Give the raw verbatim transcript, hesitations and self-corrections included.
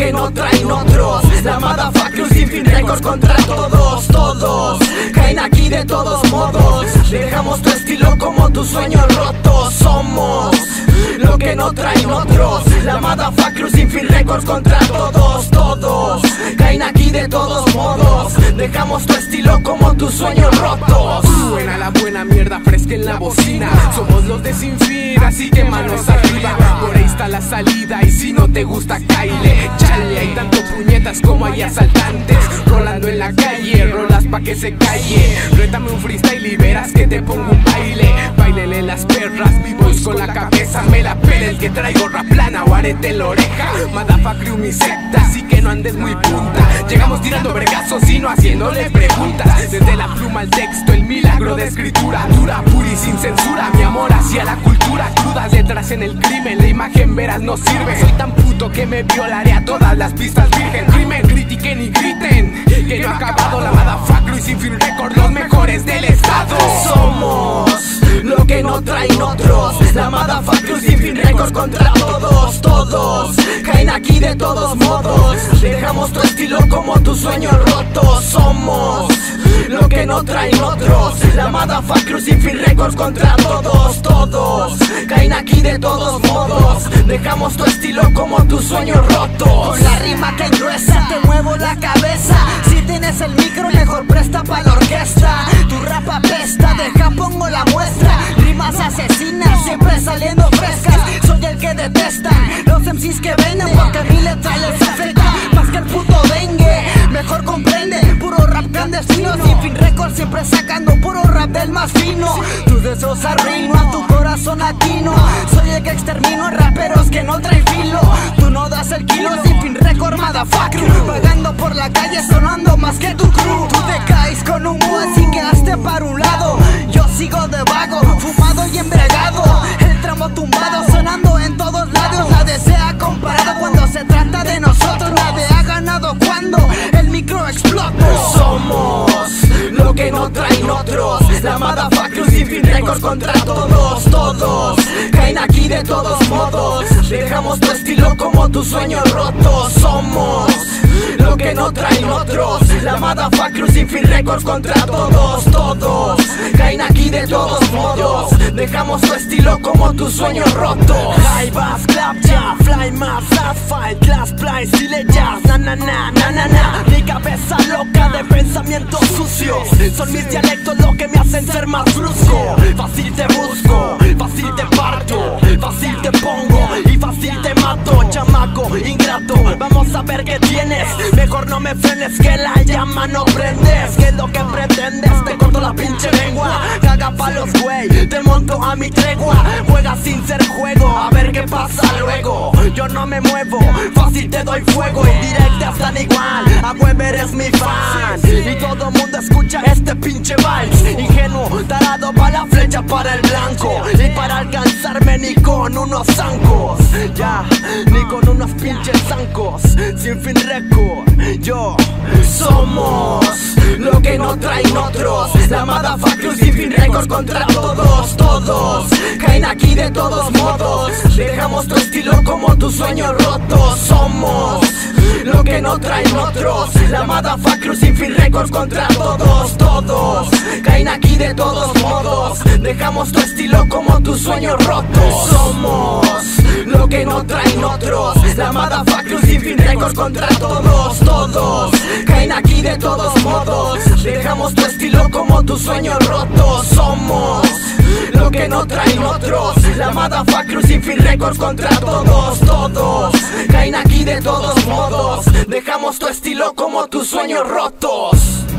que no traen otros. La motherfucker sin fin récords contra todos, todos caen aquí de todos modos. Dejamos tu estilo como tus sueños rotos. Somos lo que no traen otros. La motherfucker sin fin récords contra todos, todos caen aquí de todos modos. Dejamos tu estilo como tus sueños rotos. Suena la buena mierda fresca en la bocina. Somos los de Sin Fin, así que manos arriba. Por ahí está la salida y si no te gusta caile. Chale, hay tanto puñetas como hay asaltantes rolando en la calle, rolas pa' que se calle. Rétame un freestyle y verás que te pongo un baile. Bailele las perras, b-boys con la cabeza. Me la pela el que traigo raplana o arete en la oreja. Motherfucker mi secta, así que no andes muy punta. Llegamos tirando vergazos y no haciéndole preguntas. Desde la pluma al texto, el milagro de escritura. Dura, pura y sin censura, mi amor hacia la cultura. Crudas letras en el crimen, la imagen veras no sirve. Soy tan puto que me violaré a todas las pistas virgen. Crimen, critiquen y griten que no ha acabado la motherfucker y Sin Fin récord, los mejores del estado. Somos lo que no traen otros. La motherfucker sin fin récords contra todos, todos caen aquí de todos modos. Dejamos tu estilo como tus sueños rotos. Somos lo que no traen otros. La motherfucker sin fin récords contra todos, todos caen aquí de todos modos. Dejamos tu estilo como tus sueños rotos. Con la rima que gruesa te muevo la cabeza. Si tienes el micro mejor presta pa' la orquesta. Tu rap apesta, deja pongo la muestra. Rimas asesinas, siempre saliendo frescas. Soy el que detestan los M Cs que venden, porque mi letra les afecta más que el puto dengue. Mejor comprende, puro rap clandestino. Sin Fin récords siempre sacando puro rap del más fino. Tus deseos arruino a tu corazón latino. Soy el que extermino a raperos que no traen filo. Tú no das el kilo, Sin Fin récord, motherfucker. Vagando por la calle sonando más que tu crew. Tú te caes con humo así que hazte para un lado. Yo sigo de vago, fumado y embriagado. El tramo tumbado sonando en todos lados. Nadie se ha comparado cuando se trata de nosotros. Nadie ha ganado cuando el micro explota. Somos lo que no traen otros. La motherfucker sin fin récords contra todos, todos caen aquí de todos modos. Dejamos tu estilo como tus sueños rotos. Somos lo que no traen otros. La motherfucker sin fin récords contra todos, todos caen aquí de todos modos. Dejamos tu estilo como tus sueños rotos. High bass, clap ya, fly más, fight, class, play, stile jazz, na na na, na na na. Mi cabeza loca de pensamientos sucios. Son mis dialectos lo que me hacen ser más brusco. Fácil te busco, fácil te parto, fácil te pongo y fácil te mato. Chamaco, ingrato, vamos a ver qué tienes. Mejor no me frenes que la llama no prendes. ¿Qué es lo que pretendes? Te corto la pinche lengua. Caga palos, güey, te monto a mi tregua. Juega sin ser juego, a ver qué pasa luego. Yo no me muevo, fácil te doy fuego. Indirectas tan igual, a huevo eres mi fan. Y todo mundo escucha este pinche vals. Ingenuo, tarado pa' la flecha para el blanco. Y para alcanzarme ni con unos zancos. Ya, ni con unos pinches zancos. Sin Fin récord, yo. Somos lo que no traen otros. La motherfucker sin fin récords contra todos, todos caen aquí de todos modos. Dejamos tu estilo como tus sueños rotos. Somos lo que no traen otros. La motherfucker sin fin récords contra todos, todos caen aquí de todos modos. Dejamos tu estilo como tus sueños rotos. Somos lo que no traen otros. La motherfucker sin fin récords contra todos, todos caen aquí de todos modos. Dejamos tu estilo como tus sueños rotos. Somos lo que no traen otros. La motherfucker sin fin récords contra todos, todos caen aquí de todos modos. Dejamos tu estilo como tus sueños rotos.